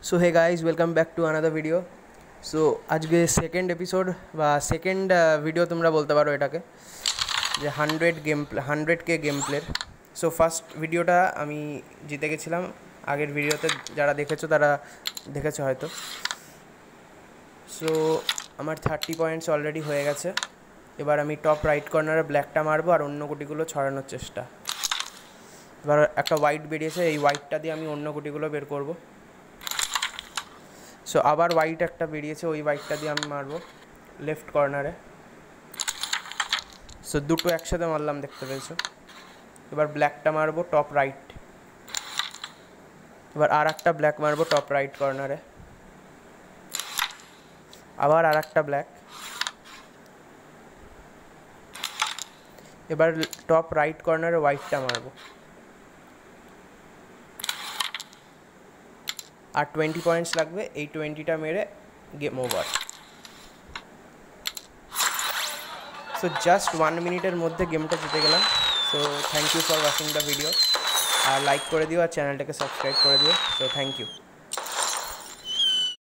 So hey guys welcome back to another video. So আজকে second episode বা second video তোমরা বলতে পারো এটাকে, যে 100K গেম প্লের। সো ফার্স্ট ভিডিওটা আমি জিতে গেছিলাম, আগের ভিডিওতে যারা দেখেছো তারা দেখেছো হয়তো। সো আমার 30 পয়েন্টস অলরেডি হয়ে গেছে। এবার আমি টপ রাইট কর্নারে ব্ল্যাকটা মারবো আর অন্য গুটিগুলো ছড়ানোর চেষ্টা। এবার একটা হোয়াইট বেরিয়েছে, এই হোয়াইটটা দিয়ে আমি অন্য গুটিগুলো বের করবো। সো আবার হোয়াইট একটা বেরিয়েছে, ওই হোয়াইটটা দিয়ে আমি মারবো লেফট কর্নারে। সো দুটো একসাথে মারলাম, দেখতে পেয়েছো। এবার ব্ল্যাকটা মারবো টপ রাইট। এবার আর একটা ব্ল্যাক মারবো টপ রাইট কর্নারে। আবার আর একটা ব্ল্যাক। এবার টপ রাইট কর্নারে হোয়াইটটা মারবো। আর 20 পয়েন্টস লাগবে, এই 20টা মেরে গেম ওভার। সো জাস্ট 1 মিনিটের মধ্যে গেমটা জিতে গেলাম। So thank you for watching the video. আর লাইক করে দিও আর চ্যানেলটাকে সাবস্ক্রাইব করে দিও। So thank you.